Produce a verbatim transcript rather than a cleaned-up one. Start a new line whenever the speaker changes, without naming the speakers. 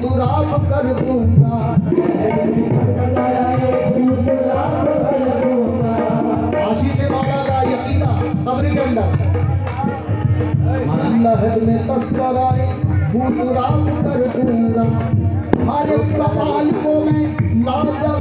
भूतराब कर दूंगा। आशिक़ मौला का यकीना कब्र के अंदर लहर में तस्कराए भूतराब कर दूंगा। हर एक सवाल को मैं लाजवाब